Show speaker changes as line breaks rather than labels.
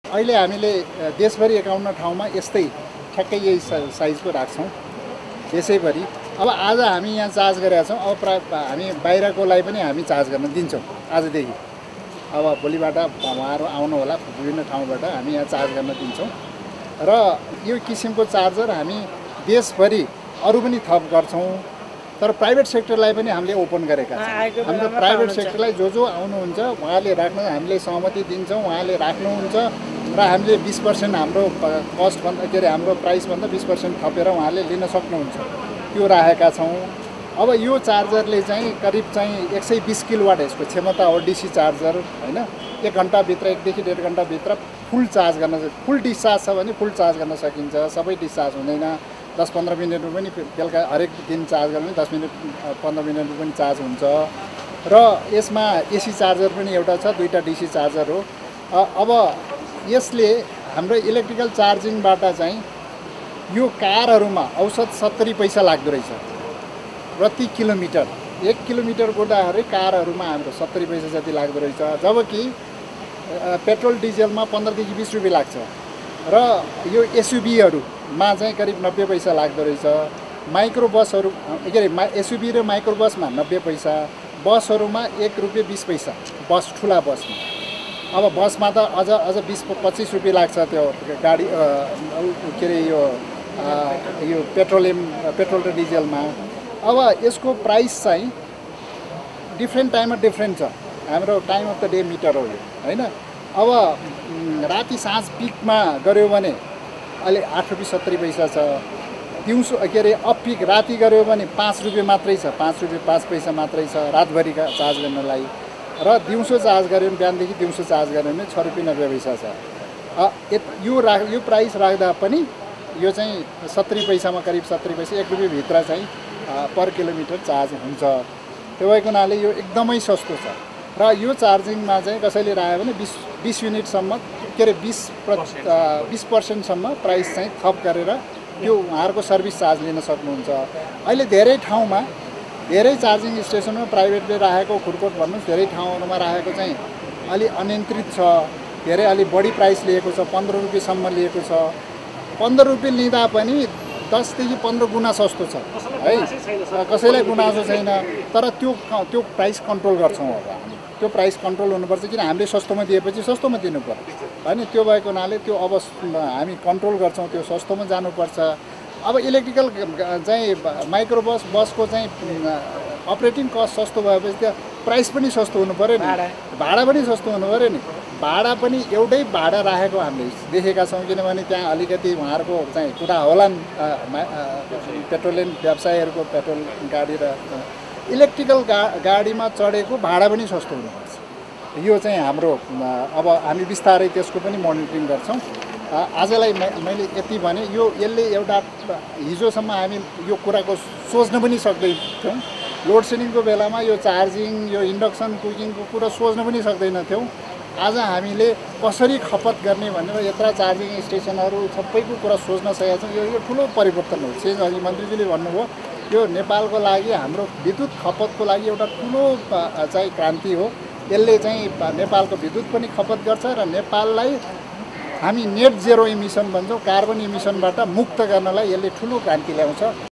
अहिले हामीले देशभरि 51 ठाउँमा यस्तै ठ्याक्कै यही साइजको राख्छौँ देशैभरि। अब आज हामी यहाँ चार्ज गरेका छौँ, अब हामी बाहिरकोलाई पनि हामी चार्ज गर्न दिन्छौँ आजदेखि। अब भोलिबाट उहाँहरू आउनु होला विभिन्न ठाउँबाट, हामी यहाँ चार्ज गर्न दिन्छौँ र यो किसिमको चार्जर हामी देशभरि अरू पनि थप गर्छौँ। तर प्राइभेट सेक्टरलाई पनि हामीले ओपन गरेका छौँ। हाम्रो प्राइभेट सेक्टरलाई जो आउनुहुन्छ उहाँले राख्न हामीले सहमति दिन्छौँ, उहाँले राख्नुहुन्छ र हामीले 20% हाम्रो कस्टभन्दा के अरे हाम्रो प्राइसभन्दा 20% थपेर उहाँले लिन सक्नुहुन्छ, त्यो राखेका छौँ। अब यो चार्जरले चाहिँ करिब चाहिँ 120 किलोवाट यसको क्षमता हो, डिसी चार्जर होइन। 1 घन्टाभित्र 1 देखि 1.5 घन्टाभित्र फुल चार्ज गर्न, फुल डिस्चार्ज छ भने फुल चार्ज गर्न सकिन्छ। सबै डिस्चार्ज हुँदैन, 10-15 मिनटमा पनि बेलुका हरेक दिन चार्ज गर्ने 10 मिनट 15 मिनटमा पनि चार्ज हुन्छ। र यसमा एसी चार्जर पनि एउटा छ, 2टा डिसी चार्जर हो। अब यसले हाम्रो इलेक्ट्रिकल चार्जिङबाट चाहिँ यो कारहरूमा औसत 70 पैसा लाग्दो रहेछ प्रति किलोमिटर। 1 किलोमिटर कुदाखेरि कारहरूमा हाम्रो 70 पैसा जति लाग्दो रहेछ, जबकि पेट्रोल डिजलमा 15 देखि 20 रुपियाँ लाग्छ। र यो एसयुभीहरूमा चाहिँ करिब 90 पैसा लाग्दो रहेछ। माइक्रो बसहरू के अरे एसयुभी र माइक्रो बसमा 90 पैसा, बसहरूमा 1 रुपियाँ 20 पैसा बस, ठुला बसमा। अब बसमा त अझ 20-25 रुपियाँ लाग्छ त्यो गाडी के अरे यो पेट्रोल र डिजलमा। अब यसको प्राइस चाहिँ डिफ्रेन्ट टाइममा डिफ्रेन्ट छ। हाम्रो time of the day meter हो यो होइन। अब राति साँझ पिकमा गऱ्यो भने अहिले 8 रुपियाँ 70 पैसा छ। दिउँसो के अरे अफ पिक राति गऱ्यो भने 5 रुपियाँ मात्रै छ, 5 रुपियाँ 5 पैसा मात्रै छ रातभरिका चार्ज गर्नलाई। र दिउँसो चार्ज गऱ्यो भने बिहानदेखि दिउँसो चार्ज गऱ्यो भने 6 रुपियाँ 90 पैसा छ। यो प्राइस राख्दा पनि यो चाहिँ 70 पैसामा करिब 70 पैसा 1 रुपियाँ भित्र चाहिँ पर किलोमिटर चार्ज हुन्छ। त्यो भएको हुनाले यो एकदमै सस्तो छ। र यो चार्जिङमा चाहिँ कसैले राख्यो भने 20 युनिटसम्म के अरे 20% प्राइस चाहिँ थप गरेर त्यो उहाँहरूको सर्भिस चार्ज लिन सक्नुहुन्छ। अहिले धेरै ठाउँमा धेरै चार्जिङ स्टेसनमा प्राइभेटले राखेको खुडकोट भन्नुहोस्, धेरै ठाउँहरूमा राखेको चाहिँ अलि अनियन्त्रित छ। धेरै अलि बढी प्राइस लिएको छ, 15 रुपियाँसम्म लिएको छ। 15 रुपियाँ लिँदा पनि 10 देखि 15 गुणा सस्तो छ है, कसैलाई गुनासो छैन। तर त्यो प्राइस कन्ट्रोल गर्छौँ। अब त्यो प्राइस कन्ट्रोल हुनुपर्छ, किन हामीले सस्तोमा दिएपछि सस्तोमा दिनु पर्छ होइन। त्यो भएको हुनाले त्यो अब हामी कन्ट्रोल गर्छौँ, त्यो सस्तोमा जानुपर्छ। अब इलेक्ट्रिकल चाहिँ माइक्रो बसको चाहिँ अपरेटिङ कस्ट सस्तो भएपछि त्यो प्राइस पनि सस्तो हुनु पऱ्यो नि, भाडा पनि सस्तो हुनु पऱ्यो नि। भाडा पनि एउटै भाडा राखेको हामीले देखेका छौँ, किनभने त्यहाँ अलिकति उहाँहरूको चाहिँ कुरा होला नि, पेट्रोलियम व्यवसायीहरूको पेट्रोल गाडी र इलेक्ट्रिकल गाडीमा चढेको भाडा पनि सस्तो हुनुपर्छ। यो चाहिँ हाम्रो अब हामी बिस्तारै त्यसको पनि मोनिटरिङ गर्छौँ। आजलाई मैले यति भने, यसले एउटा हिजोसम्म हामी यो कुराको सोच्न पनि सक्दैनथ्यौँ। लोड सेडिङको बेलामा यो चार्जिङ, यो इन्डक्सन कुकिङको कुरा सोच्न पनि सक्दैनथ्यौँ। आज हामीले कसरी खपत गर्ने भनेर यत्र चार्जिङ स्टेसनहरू सबैको कुरा सोच्न सकेका छौँ। यो ठुलो परिवर्तन हो। चाहिँ अघि मन्त्रीजीले भन्नुभयो, यो नेपालको लागि हाम्रो विद्युत खपतको लागि एउटा ठुलो चाहिँ क्रान्ति हो। यसले चाहिँ नेपालको विद्युत पनि खपत गर्छ र नेपाललाई हामी नेट जेरो इमिसन भन्छौँ, कार्बन इमिसनबाट मुक्त गर्नलाई यसले ठुलो क्रान्ति ल्याउँछ।